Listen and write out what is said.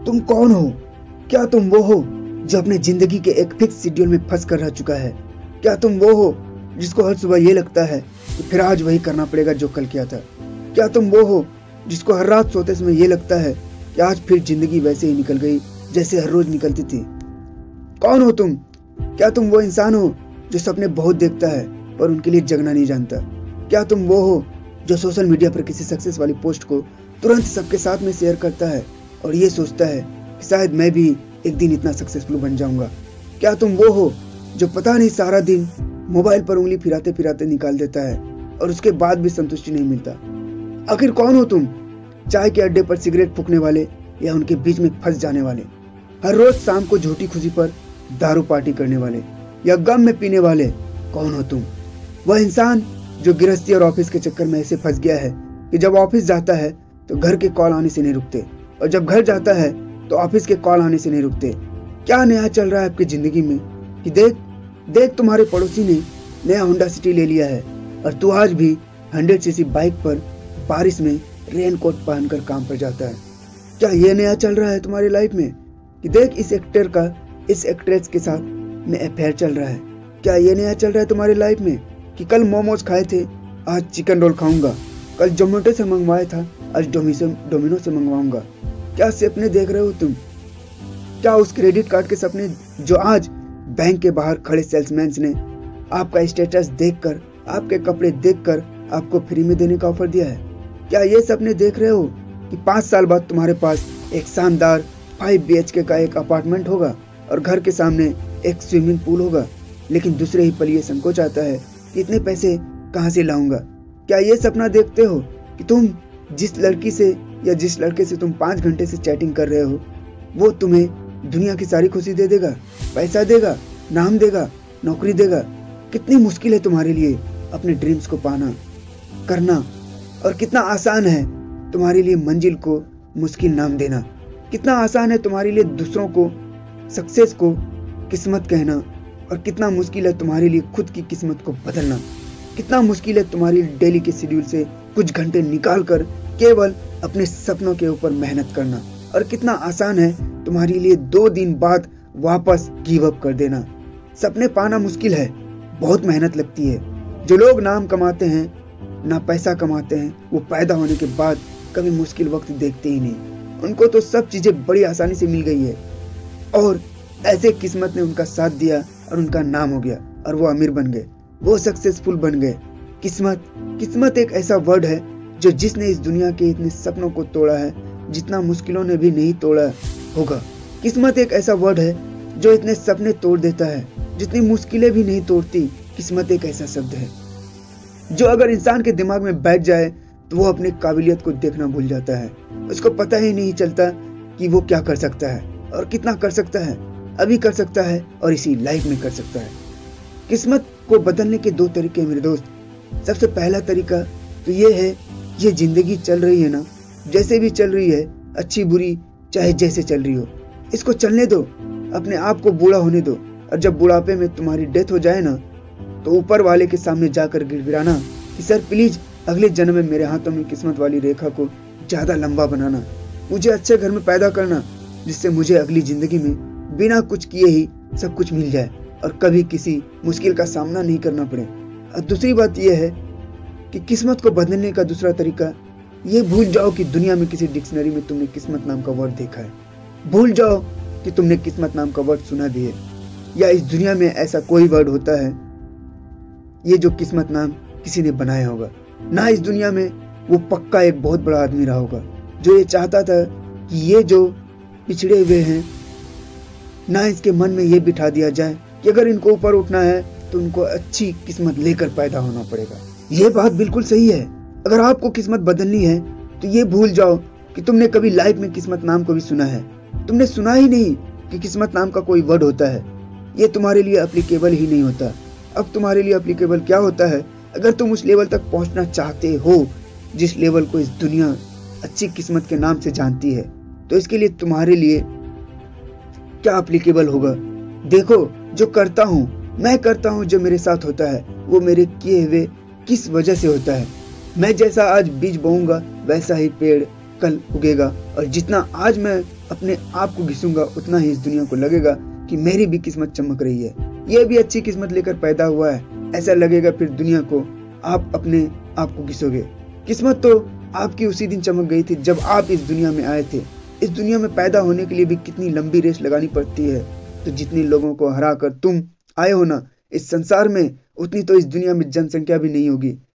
तुम कौन हो? क्या तुम वो हो जो अपने जिंदगी के एक फिक्स शेड्यूल में फंस कर रह चुका है? क्या तुम वो हो जिसको हर सुबह ये लगता है कि फिर आज वही करना पड़ेगा जो कल किया था? क्या तुम वो हो जिसको हर रात सोते समय ये लगता है कि आज फिर जिंदगी वैसे ही निकल गई जैसे हर रोज निकलती थी? कौन हो तुम? क्या तुम वो इंसान हो जो सपने बहुत देखता है पर उनके लिए जगना नहीं जानता? क्या तुम वो हो जो सोशल मीडिया पर किसी सक्सेस वाली पोस्ट को तुरंत सबके साथ में शेयर करता है और ये सोचता है कि शायद मैं भी एक दिन इतना सक्सेसफुल बन जाऊंगा? क्या तुम वो हो जो पता नहीं सारा दिन मोबाइल पर उंगली फिराते फिराते निकाल देता है और उसके बाद भी संतुष्टि नहीं मिलता? आखिर कौन हो तुम? चाय के अड्डे पर सिगरेट फूकने वाले या उनके बीच में फंस जाने वाले? हर रोज शाम को झूठी खुशी पर दारू पार्टी करने वाले या गम में पीने वाले? कौन हो तुम? वह इंसान जो गृहस्थी और ऑफिस के चक्कर में ऐसे फंस गया है कि जब ऑफिस जाता है तो घर के कॉल आने से नहीं रुकते और जब घर जाता है तो ऑफिस के कॉल आने से नहीं रुकते। क्या नया चल रहा है आपकी जिंदगी में कि देख तुम्हारे पड़ोसी ने नया होंडा सिटी ले लिया है और तू आज भी 100 सीसी बाइक पर बारिश में रेन कोट पहनकर काम पर जाता है? क्या ये नया चल रहा है तुम्हारी लाइफ में कि देख इस एक्टर का इस एक्ट्रेस के साथ में अफेयर चल रहा है? क्या ये नया चल रहा है तुम्हारी लाइफ में कि कल मोमोज खाए थे आज चिकन रोल खाऊंगा, कल जोमेटो से मंगवाया था आज डोमिनो से मंगवाऊंगा? क्या सपने देख रहे हो तुम? क्या उस क्रेडिट कार्ड के सपने जो आज बैंक के बाहर खड़े सेल्समैन ने आपका स्टेटस देखकर, आपके कपड़े देखकर आपको फ्री में देने का ऑफर दिया है? क्या ये सपने देख रहे हो कि 5 साल बाद तुम्हारे पास एक शानदार 5 BHK का एक अपार्टमेंट होगा और घर के सामने एक स्विमिंग पूल होगा, लेकिन दूसरे ही पल ये संकोच आता है कि इतने पैसे कहाँ से लाऊंगा? क्या ये सपना देखते हो कि तुम जिस लड़की से या जिस लड़के से तुम 5 घंटे से चैटिंग कर रहे हो वो तुम्हें दुनिया की सारी खुशी दे देगा, पैसा देगा, नाम देगा, नौकरी देगा? कितनी मुश्किल है तुम्हारे लिए अपने ड्रीम्स को पाना करना और कितना आसान है तुम्हारे लिए मंजिल को मुश्किल नाम देना। कितना आसान है तुम्हारे लिए दूसरों को सक्सेस को किस्मत कहना और कितना मुश्किल है तुम्हारे लिए खुद की किस्मत को बदलना। कितना मुश्किल है तुम्हारी डेली के शेड्यूल से कुछ घंटे निकाल कर केवल अपने सपनों के ऊपर मेहनत करना और कितना आसान है तुम्हारे लिए 2 दिन बाद वापस गिव अप कर देना। सपने पाना मुश्किल है, बहुत मेहनत लगती है। जो लोग नाम कमाते हैं ना पैसा कमाते हैं वो पैदा होने के बाद कभी मुश्किल वक्त देखते ही नहीं। उनको तो सब चीजें बड़ी आसानी से मिल गई है और ऐसे किस्मत ने उनका साथ दिया और उनका नाम हो गया और वो अमीर बन गए, वो सक्सेसफुल बन गए। किस्मत एक ऐसा वर्ड है जो जिसने इस दुनिया के इतने सपनों को तोड़ा है जितना मुश्किलों ने भी नहीं तोड़ा होगा। किस्मत एक ऐसा वर्ड है जो इतने सपने तोड़ देता है जितनी मुश्किलें भी नहीं तोड़ती। किस्मत एक ऐसा शब्द है जो अगर इंसान के दिमाग में बैठ जाए तो वो अपने काबिलियत को देखना भूल जाता है। उसको पता ही नहीं चलता कि वो क्या कर सकता है और कितना कर सकता है, अभी कर सकता है और इसी लाइफ में कर सकता है। किस्मत को बदलने के 2 तरीके मेरे दोस्त। सबसे पहला तरीका तो ये है, ये जिंदगी चल रही है ना, जैसे भी चल रही है, अच्छी बुरी चाहे जैसे चल रही हो, इसको चलने दो, अपने आप को बूढ़ा होने दो और जब बुढ़ापे में तुम्हारी डेथ हो जाए ना तो ऊपर वाले के सामने जाकर गिड़गिड़ाना कि सर प्लीज अगले जन्म में मेरे हाथों में किस्मत वाली रेखा को ज्यादा लंबा बनाना, मुझे अच्छे घर में पैदा करना जिससे मुझे अगली जिंदगी में बिना कुछ किए ही सब कुछ मिल जाए और कभी किसी मुश्किल का सामना नहीं करना पड़े। और दूसरी बात यह है कि किस्मत को बदलने का दूसरा तरीका, ये भूल जाओ कि दुनिया में किसी डिक्शनरी में तुमने किस्मत नाम का वर्ड देखा है। भूल जाओ कि तुमने किस्मत नाम का वर्ड सुना भी है या इस दुनिया में ऐसा कोई वर्ड होता है ये जो किस्मत नाम किसी ने बनाया होगा। ना इस दुनिया में वो पक्का एक बहुत बड़ा आदमी रहा होगा जो ये चाहता था कि ये जो पिछड़े हुए हैं ना इसके मन में ये बिठा दिया जाए कि अगर इनको ऊपर उठना है तो उनको अच्छी किस्मत लेकर पैदा होना पड़ेगा। ये बात बिल्कुल सही है। अगर आपको किस्मत बदलनी है तो ये भूल जाओ कि तुमने कभी लाइफ में किस्मत नाम को भी सुना है। तुमने सुना ही नहीं कि किस्मत नाम का कोई वर्ड होता है। ये तुम्हारे लिए एप्लीकेबल ही नहीं होता। अब तुम्हारे लिए एप्लीकेबल क्या होता है, अगर तुम उस लेवल तक पहुंचना चाहते हो जिस लेवल को इस दुनिया अच्छी किस्मत के नाम से जानती है, तो इसके लिए तुम्हारे लिए क्या एप्लीकेबल होगा। देखो, जो करता हूँ मैं करता हूँ, जो मेरे साथ होता है वो मेरे किए हुए किस वजह से होता है। मैं जैसा आज बीज बोऊंगा वैसा ही पेड़ कल उगेगा और जितना आज मैं अपने आप को घिसूंगा उतना ही इस दुनिया को लगेगा कि मेरी भी किस्मत चमक रही है, ये भी अच्छी किस्मत लेकर पैदा हुआ है। ऐसा लगेगा फिर दुनिया को आप अपने आप को घिसोगे। किस्मत तो आपकी उसी दिन चमक गई थी जब आप इस दुनिया में आए थे। इस दुनिया में पैदा होने के लिए भी कितनी लंबी रेस लगानी पड़ती है, तो जितने लोगों को हरा कर तुम आए हो ना इस संसार में, उतनी तो इस दुनिया में जनसंख्या भी नहीं होगी